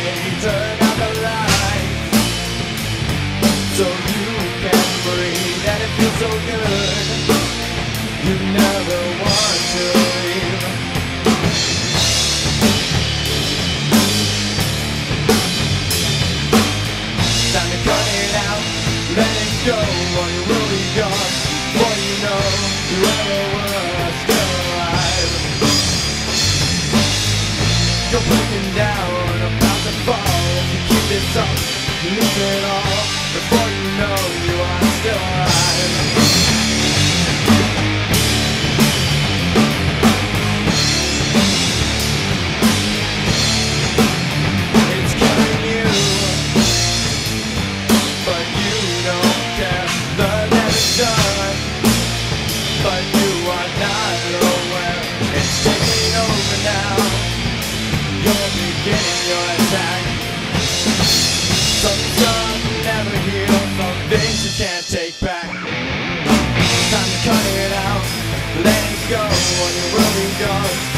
Maybe turn out the lights so you can breathe, and it feels so good. You never want to leave. Time to cut it out, let it go, or you will be gone. Before you know you ever were still alive. You're breaking down, about to fall. If you keep this up, you lose it all. Before you know you are still alive. It's killing you, but you don't care. The damage done, but you are not aware. It's taking over now. You're beginning your attack. Some stuff never heal, some things you can't take back. Time to cut it out, let it go, or you will be gone.